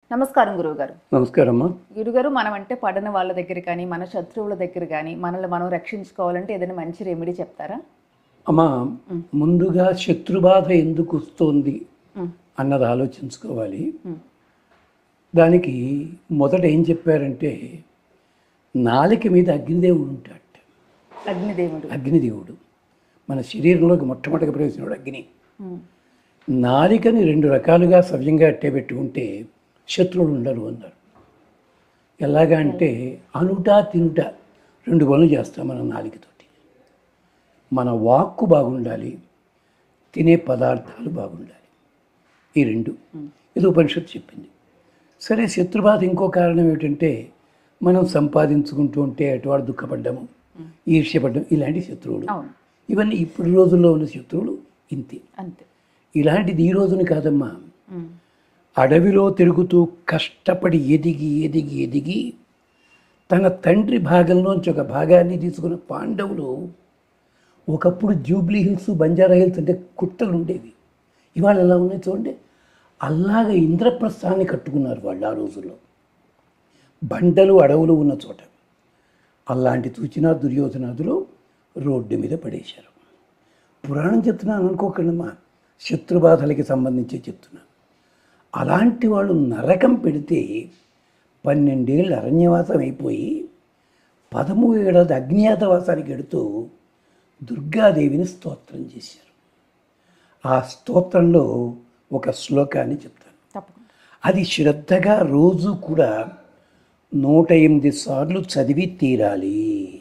నమస్కారం గురువుగారు. నమస్కారం అమ్మా. గురుగారు, మనం అంటే పడన వాళ్ళ దగ్గర కానీ మన శత్రువుల దగ్గర కానీ మనల్ని మనం రక్షించుకోవాలంటే ఏదైనా మంచి రెమెడీ చెప్తారా? అమ్మా, ముందుగా శత్రుబాధ ఎందుకు వస్తోంది అన్నది ఆలోచించుకోవాలి. దానికి మొదట ఏం చెప్పారంటే, నాలిక మీద అగ్నిదేవుడు ఉంటాడు. అగ్నిదేవుడు మన శరీరంలోకి మొట్టమొదటిగా ప్రవేశించాడు అగ్ని. నాలికని రెండు రకాలుగా సవ్యంగా అట్టేపెట్టుకుంటే శత్రువులు ఉండరు అన్నారు. ఎలాగా అంటే, అనుట తినుట రెండు పనులు చేస్తాం మన నాలికతోటి. మన వాక్కు బాగుండాలి, తినే పదార్థాలు బాగుండాలి. ఈ రెండు ఇది ఉపనిషత్తు చెప్పింది. సరే, శత్రుబాధ ఇంకో కారణం ఏమిటంటే, మనం సంపాదించుకుంటూ ఉంటే అటువాడు దుఃఖపడ్డము, ఈర్ష్యపడ్డం, ఇలాంటి శత్రువులు. ఇవన్నీ ఇప్పుడు రోజుల్లో ఉన్న శత్రువులు ఇంతే. అంతే. ఇలాంటిది ఈ రోజున కాదమ్మా. అడవిలో తిరుగుతూ కష్టపడి ఎదిగి ఎదిగి ఎదిగి తన తండ్రి భాగంలోంచి ఒక భాగాన్ని తీసుకున్న పాండవులు ఒకప్పుడు జూబ్లీ హిల్స్, బంజారా హిల్స్ అంటే కుట్టలు ఉండేవి. ఇవాళ ఎలా ఉన్నాయి చూడండి. అలాగా ఇంద్రప్రస్థాన్ని కట్టుకున్నారు వాళ్ళు ఆ రోజుల్లో, బండలు అడవులు ఉన్న చోట. అలాంటి చూచినా దుర్యోధనాదులు రోడ్డు మీద పడేశారు. పురాణం చెప్తున్నాను అనుకోకండమ్మా, శత్రుబాధలకి సంబంధించి చెప్తున్నాను. అలాంటి వాళ్ళు నరకం పెడితే 12 ఏళ్ళు అరణ్యవాసం అయిపోయి 13 ఏడాది అజ్ఞాతవాసానికి ఎడుతూ దుర్గాదేవిని స్తోత్రం చేశారు. ఆ స్తోత్రంలో ఒక శ్లోకాన్ని చెప్తాను. అది శ్రద్ధగా రోజు కూడా 108 సార్లు చదివి తీరాలి.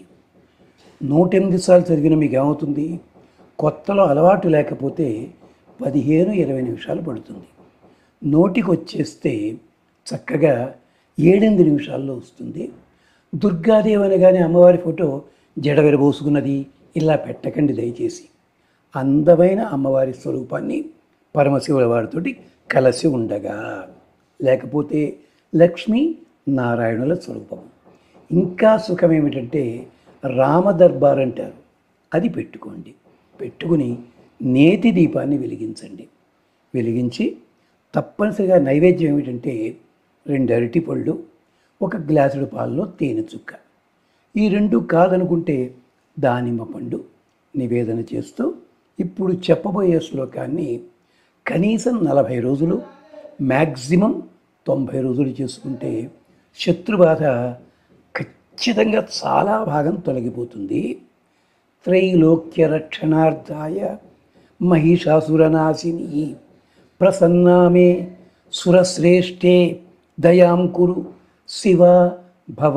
108 సార్లు చదివిన మీకు ఏమవుతుంది? కొత్తలో అలవాటు లేకపోతే 15-20 నిమిషాలు పడుతుంది. నోటికి వచ్చేస్తే చక్కగా 7-8 నిమిషాల్లో వస్తుంది. దుర్గాదేవి అనగానే అమ్మవారి ఫోటో జడవెరబోసుకున్నది ఇలా పెట్టకండి దయచేసి. అందమైన అమ్మవారి స్వరూపాన్ని పరమశివుల వారితోటి కలిసి ఉండగా, లేకపోతే లక్ష్మీ నారాయణుల స్వరూపం. ఇంకా సుఖం ఏమిటంటే, రామదర్బార్ అంటారు, అది పెట్టుకోండి. పెట్టుకుని నేతి దీపాన్ని వెలిగించండి. వెలిగించి తప్పనిసరిగా నైవేద్యం ఏమిటంటే 2 అరటిపళ్ళు, 1 గ్లాసుడు పాలలో తేనె చుక్క. ఈ 2 కాదనుకుంటే దానిమ్మ పండు నివేదన చేస్తూ ఇప్పుడు చెప్పబోయే శ్లోకాన్ని కనీసం 40 రోజులు, మ్యాక్సిమం 90 రోజులు చేసుకుంటే శత్రుబాధ ఖచ్చితంగా చాలా భాగం తొలగిపోతుంది. త్రైలోక్య రక్షణార్థాయ మహిషాసురనాశిని ప్రసన్నామే సురశ్రేష్ఠే దయాం కురు శివ భవ.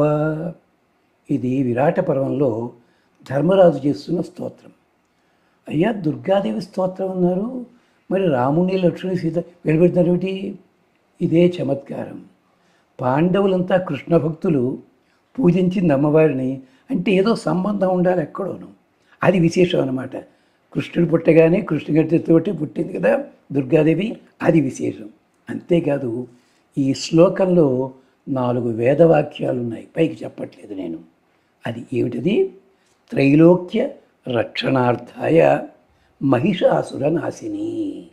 ఇది విరాట పర్వంలో ధర్మరాజు చేస్తున్న స్తోత్రం. అయ్యా, దుర్గాదేవి స్తోత్రం అన్నారు, మరి రాముని, లక్ష్మణి, సీత వెలువెడుతున్నారు ఏమిటి? ఇదే చమత్కారం. పాండవులంతా కృష్ణ భక్తులు, పూజించింది అమ్మవారిని అంటే ఏదో సంబంధం ఉండాలి ఎక్కడోను. అది విశేషం అన్నమాట. కృష్ణుడు పుట్టగానే కృష్ణుడితో పుట్టింది కదా దుర్గాదేవి, అది విశేషం. అంతేకాదు, ఈ శ్లోకంలో 4 వేదవాక్యాలు ఉన్నాయి, పైకి చెప్పట్లేదు నేను. అది ఏమిటది? త్రైలోక్య రక్షణార్థాయ మహిషాసుర నాశిని.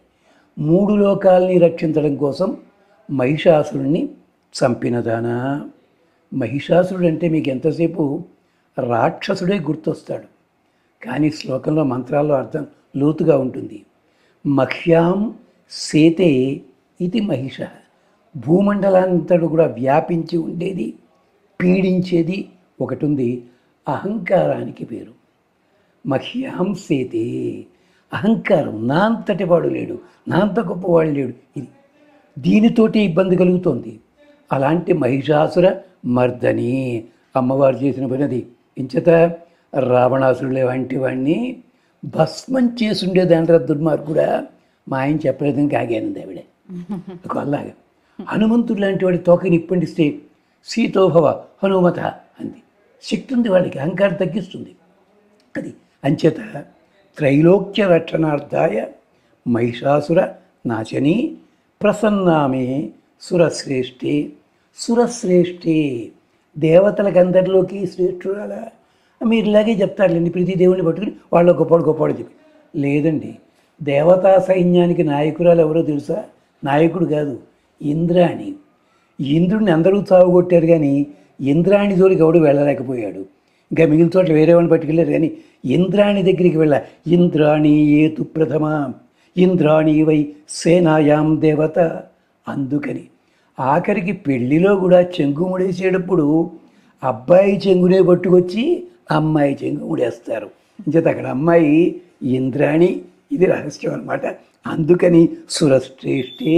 3 లోకాల్ని రక్షించడం కోసం మహిషాసురుణ్ణి చంపినదానా. మహిషాసురుడు అంటే మీకు ఎంతసేపు రాక్షసుడే గుర్తొస్తాడు, కానీ శ్లోకంలో మంత్రాల్లో అర్థం లోతుగా ఉంటుంది. మహ్యాం సేతే ఇది మహిష. భూమండలాంతడు కూడా వ్యాపించి ఉండేది, పీడించేది ఒకటి ఉంది, అహంకారానికి పేరు. మహ్యాం సేతే, అహంకారం. నా అంతటి వాడు లేడు, నా అంత గొప్పవాడు లేడు, ఇది దీనితోటి ఇబ్బంది కలుగుతోంది. అలాంటి మహిషాసుర మర్దని అమ్మవారు చేసిన పనిది. ఇంచేత రావణాసురులే వంటి వాడిని భస్మం చేసుండేదంటారా దుర్మార్గుడా. మా ఆయన చెప్పలేదు ఇంకా ఆగానంది ఆవిడ. అలాగా హనుమంతుడు లాంటి వాడి తోకని ఇప్పండిస్తే సీతోభవ హనుమత అంది. శక్తి ఉంది వాడికి, అహంకారం తగ్గిస్తుంది అది. అంచేత త్రైలోక్య రక్షణార్థాయ మహిషాసుర నాశని ప్రసన్నామే సురశ్రేష్ఠే. సురశ్రేష్ఠే, దేవతలకందరిలోకి శ్రేష్ఠురాలా. మీరు ఇలాగే చెప్తారులేండి, ప్రతి దేవుడిని పట్టుకుని వాళ్ళ గొప్పవాడు చెప్పి. లేదండి, దేవతా సైన్యానికి నాయకురాలు ఎవరో తెలుసా? నాయకుడు కాదు, ఇంద్రాణి. ఇంద్రుడిని అందరూ చావుగొట్టారు కానీ ఇంద్రాణి జోలికి ఎవడు వెళ్ళలేకపోయాడు. ఇంకా మిగిలిన చోట్ల వేరే వాళ్ళని పట్టుకెళ్ళారు కానీ ఇంద్రాణి దగ్గరికి ఇంద్రాణి ఏతు ప్రథమ ఇంద్రాణి వై సేనాయాం దేవత. అందుకని ఆఖరికి పెళ్లిలో కూడా చెంగు ముడేసేటప్పుడు అబ్బాయి చెంగునే పట్టుకొచ్చి అమ్మాయి చెంగు ముడేస్తారు. ఇంచేత అక్కడ అమ్మాయి ఇంద్రాణి. ఇది రహస్యం అన్నమాట. అందుకని సురశ్రేష్ఠే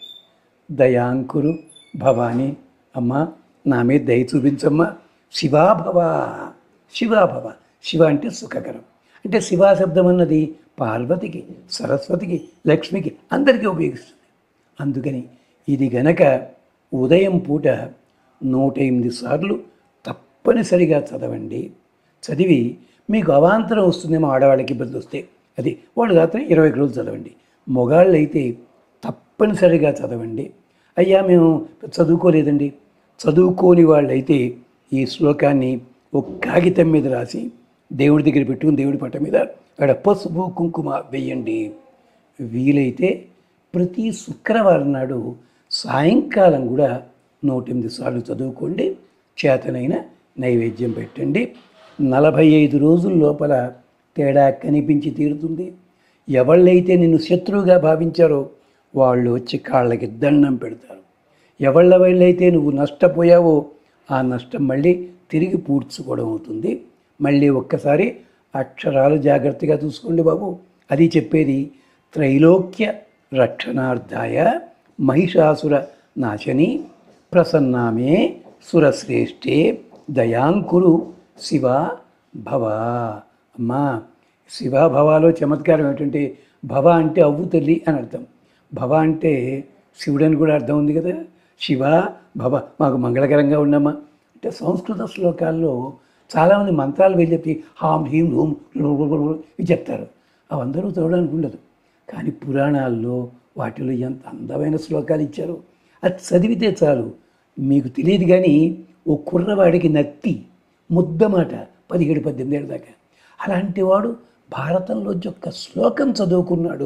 దయాంకురు భవాని, అమ్మ నా మీద దయ చూపించమ్మా. శివాభవ, శివాభవ. శివ అంటే సుఖకరం. అంటే శివా శబ్దం అన్నది పార్వతికి, సరస్వతికి, లక్ష్మికి అందరికీ ఉపయోగిస్తుంది. అందుకని ఇది గనక ఉదయం పూట 108 సార్లు తప్పనిసరిగా చదవండి. చదివి మీకు అవాంతరం వస్తుందేమో, ఆడవాళ్ళకి ఇబ్బంది వస్తే అది వాళ్ళు రాత్రి 21 రోజులు చదవండి. మొగాళ్ళు అయితే తప్పనిసరిగా చదవండి. అయ్యా మేము చదువుకోలేదండి, చదువుకోని వాళ్ళైతే ఈ శ్లోకాన్ని ఒక కాగితం మీద రాసి దేవుడి దగ్గర పెట్టుకుని దేవుడి పట్ట మీద అక్కడ పసుపు కుంకుమ వేయండి. వీలైతే ప్రతి శుక్రవారం నాడు సాయంకాలం కూడా 108 సార్లు చదువుకోండి. చేతనైన నైవేద్యం పెట్టండి. 45 రోజుల లోపల తేడా కనిపించి తీరుతుంది. ఎవళ్ళైతే నిన్ను శత్రువుగా భావించారో వాళ్ళు వచ్చి కాళ్ళకి దండం పెడతారు. ఎవళ్ళ వాళ్ళైతే నువ్వు నష్టపోయావో ఆ నష్టం మళ్ళీ తిరిగి పూడ్చుకోవడం అవుతుంది. మళ్ళీ ఒక్కసారి అక్షరాలు జాగ్రత్తగా చూసుకోండి బాబు. అది చెప్పేది త్రైలోక్య రక్షణార్థాయ మహిషాసుర నాశని ప్రసన్నామే సురశ్రేష్ఠే దయాంకురు శివ భవ. అమ్మా, శివ భవాలో చమత్కారం ఏంటంటే భవ అంటే అవ్వు తల్లి అని అర్థం. భవ అంటే శివుడని కూడా అర్థం ఉంది కదా. శివ భవ, మాకు మంగళకరంగా ఉండమ్మా అంటే. సంస్కృత శ్లోకాల్లో చాలామంది మంత్రాలు వెళ్ళి చెప్పి హాం హీం హూం ఇవి చెప్తారు. అవందరూ చదవడానికి ఉండదు. కానీ పురాణాల్లో వాటిలో ఎంత అందమైన శ్లోకాలు ఇచ్చారు. అది చదివితే చాలు. మీకు తెలియదు కానీ ఓ కుర్రవాడికి నత్తి ముద్ద మాట 17-18 ఏళ్ళ దాకా. అలాంటి వాడు భారతంలోంచి ఒక్క శ్లోకం చదువుకున్నాడు,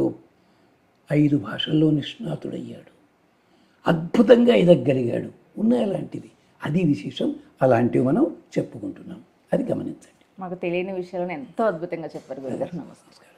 5 భాషల్లో నిష్ణాతుడయ్యాడు, అద్భుతంగా ఎదగలిగాడు. ఉన్నాయి అలాంటివి. అది విశేషం. అలాంటివి మనం చెప్పుకుంటున్నాం. అది గమనించండి. మాకు తెలియని విషయాలను ఎంతో అద్భుతంగా చెప్పారు గురుగారు. నమస్కారం.